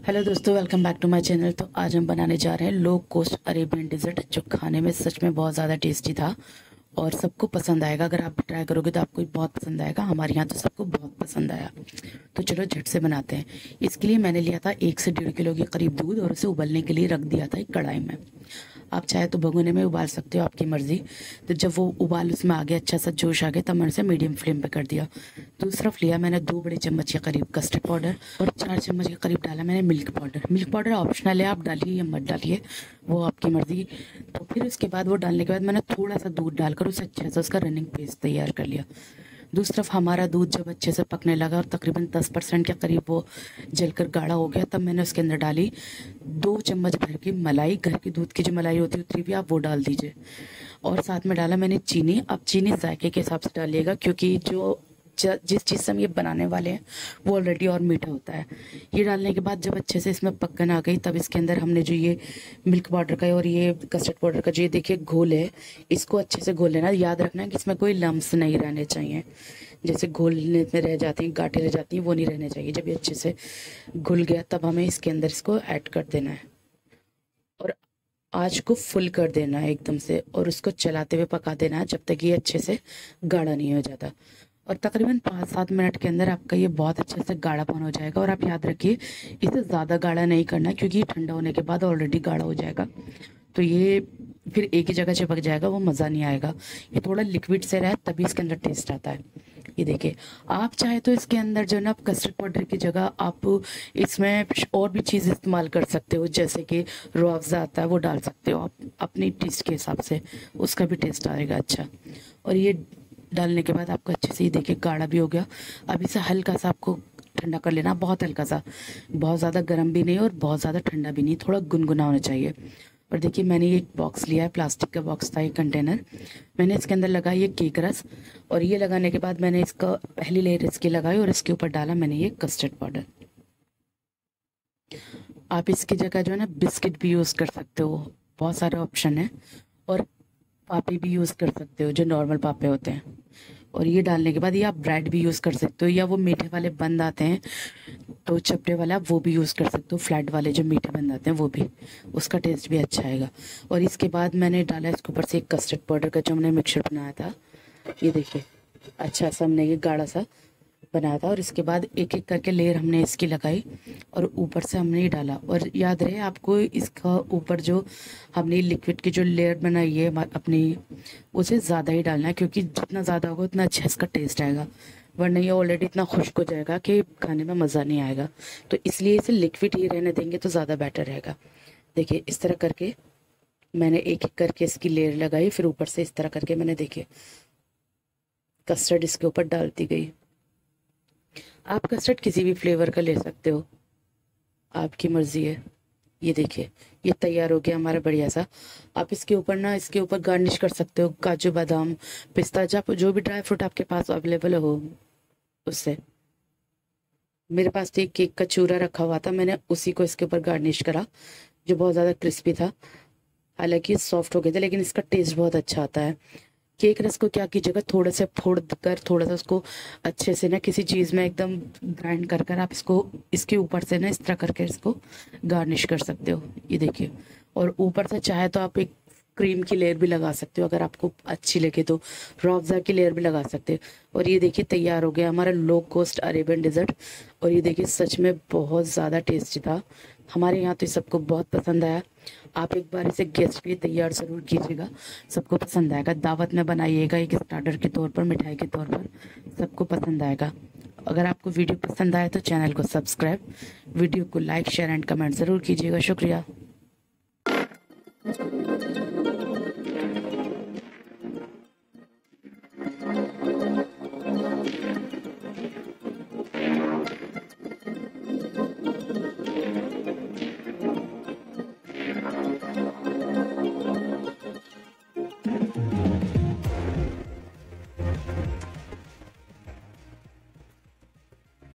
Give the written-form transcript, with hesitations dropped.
Hello दोस्तों, welcome back to my channel. तो आज हम बनाने जा रहे हैं लो कॉस्ट अरेबियन डिज़र्ट, जो खाने में सच में बहुत ज़्यादा टेस्टी था और सबको पसंद आएगा। अगर आप ट्राई करोगे तो आपको भी बहुत पसंद आएगा। हमारे यहाँ तो सबको बहुत पसंद आया। तो चलो झट से बनाते हैं। इसके लिए मैंने लिया था 1 से 1.5 किलो के करीब दूध और उसे उबलने के लिए रख दिया था एक कढ़ाई में। आप चाहे तो भगोने में उबाल सकते हो, आपकी मर्ज़ी। तो जब वो उबाल उसमें आ गया, अच्छा सा जोश आ गया, तब मैंने उसे मीडियम फ्लेम पे कर दिया। दूसरी तरफ लिया मैंने 2 बड़े चम्मच के करीब कस्टर्ड पाउडर और 4 चम्मच के करीब डाला मैंने milk powder. Milk powder optional है, आप डालिए या मत डालिए, वो आपकी मर्ज़ी। तो फिर उसके बाद वो डालने के बाद मैंने थोड़ा सा दूध डालकर उसे अच्छे से उसका रनिंग पेस्ट तैयार कर लिया। दूसरी तरफ हमारा दूध जब अच्छे से पकने लगा और तकरीबन 10% के करीब वो जलकर गाढ़ा हो गया, तब मैंने उसके अंदर डाली 2 चम्मच भर की मलाई। घर की दूध की जो मलाई होती है उतनी भी आप वो डाल दीजिए। और साथ में डाला मैंने चीनी। अब चीनी जायके के हिसाब से डालिएगा, क्योंकि जिस चीज़ से हम ये बनाने वाले हैं वो ऑलरेडी और मीठा होता है। ये डालने के बाद जब अच्छे से इसमें पकन आ गई, तब इसके अंदर हमने जो ये मिल्क पाउडर का और ये कस्टर्ड पाउडर का जो ये देखिए घोल है, इसको अच्छे से घोल लेना। याद रखना कि इसमें कोई लम्स नहीं रहने चाहिए, जैसे घोलने में रह जाती हैं, गांठें रह जाती हैं, वो नहीं रहने चाहिए। जब ये अच्छे से घुल गया, तब हमें इसके अंदर इसको ऐड कर देना है और आँच को फुल कर देना है एकदम से, और उसको चलाते हुए पका देना है जब तक ये अच्छे से गाढ़ा नहीं हो जाता। और तकरीबन 5-7 मिनट के अंदर आपका ये बहुत अच्छे से गाढ़ापन हो जाएगा। और आप याद रखिए, इसे ज़्यादा गाढ़ा नहीं करना, क्योंकि ये ठंडा होने के बाद ऑलरेडी गाढ़ा हो जाएगा, तो ये फिर एक ही जगह चिपक जाएगा, वो मज़ा नहीं आएगा। ये थोड़ा लिक्विड से रहे तभी इसके अंदर टेस्ट आता है। ये देखिए, आप चाहे तो इसके अंदर जो है ना, आप कस्टर्ड पाउडर की जगह आप इसमें और भी चीज़ इस्तेमाल कर सकते हो, जैसे कि रूह अफ़ज़ा आता है, वो डाल सकते हो आप अपनी टेस्ट के हिसाब से, उसका भी टेस्ट आएगा अच्छा। और ये डालने के बाद आपको अच्छे से, ये देखिए गाढ़ा भी हो गया। अब इसे हल्का सा आपको ठंडा कर लेना, बहुत हल्का सा, बहुत ज़्यादा गर्म भी नहीं और बहुत ज़्यादा ठंडा भी नहीं, थोड़ा गुनगुना होना चाहिए। और देखिए, मैंने ये एक बॉक्स लिया है, प्लास्टिक का बॉक्स था, ये कंटेनर। मैंने इसके अंदर लगाई ये केक रस, और ये लगाने के बाद मैंने इसका पहली लेयर इसकी लगाई और इसके ऊपर डाला मैंने ये कस्टर्ड पाउडर। आप इसकी जगह जो है ना, बिस्किट भी यूज़ कर सकते हो, बहुत सारे ऑप्शन है। और पापे भी यूज़ कर सकते हो, जो नॉर्मल पापे होते हैं। और ये डालने के बाद ये आप ब्रेड भी यूज़ कर सकते हो, या वो मीठे वाले बंद आते हैं तो चपटे वाला, वो भी यूज़ कर सकते हो। फ्लैट वाले जो मीठे बंद आते हैं वो भी, उसका टेस्ट भी अच्छा आएगा। और इसके बाद मैंने डाला इसके ऊपर से एक कस्टर्ड पाउडर का जो हमने मिक्सचर बनाया था। ये देखिए, अच्छा सा हमने ये गाढ़ा सा बनाया था। और इसके बाद एक एक करके लेयर हमने इसकी लगाई और ऊपर से हमने ये डाला। और याद रहे आपको, इसका ऊपर जो हमने लिक्विड की जो लेयर बनाई है अपनी, उसे ज़्यादा ही डालना है, क्योंकि जितना ज़्यादा होगा उतना अच्छा इसका टेस्ट आएगा। वरना ये ऑलरेडी इतना खुश्क हो जाएगा कि खाने में मज़ा नहीं आएगा। तो इसलिए इसे लिक्विड ही रहने देंगे तो ज़्यादा बेटर रहेगा। देखिए, इस तरह करके मैंने एक एक करके इसकी लेयर लगाई, फिर ऊपर से इस तरह करके मैंने, देखिए, कस्टर्ड इसके ऊपर डालती गई। आप कस्टर्ड किसी भी फ्लेवर का ले सकते हो, आपकी मर्जी है। ये देखिए, ये तैयार हो गया हमारा बढ़िया सा। आप इसके ऊपर ना, इसके ऊपर गार्निश कर सकते हो काजू बादाम, पिस्ता, जो भी ड्राई फ्रूट आपके पास अवेलेबल हो उससे। मेरे पास तो एक केक का चूरा रखा हुआ था, मैंने उसी को इसके ऊपर गार्निश करा, जो बहुत ज़्यादा क्रिस्पी था। हालांकि सॉफ्ट हो गया था, लेकिन इसका टेस्ट बहुत अच्छा आता है। केक रस को क्या कीजिएगा, थोड़ा सा फोड़ कर, थोड़ा सा उसको अच्छे से ना किसी चीज़ में एकदम ग्राइंड कर कर आप इसको, इसके ऊपर से ना इस तरह करके इसको गार्निश कर सकते हो। ये देखिए, और ऊपर से चाहे तो आप एक क्रीम की लेयर भी लगा सकते हो, अगर आपको अच्छी लगे तो रूह अफ़ज़ा की लेयर भी लगा सकते हो। और ये देखिए, तैयार हो गया हमारा लो कॉस्ट अरेबियन डिज़र्ट। और ये देखिए, सच में बहुत ज़्यादा टेस्टी था। हमारे यहाँ तो सबको बहुत पसंद आया। आप एक बार इसे गेस्ट के लिए तैयार ज़रूर कीजिएगा, सबको पसंद आएगा। दावत में बनाइएगा, एक स्टार्टर के तौर पर, मिठाई के तौर पर, सबको पसंद आएगा। अगर आपको वीडियो पसंद आए तो चैनल को सब्सक्राइब, वीडियो को लाइक, शेयर एंड कमेंट ज़रूर कीजिएगा। शुक्रिया।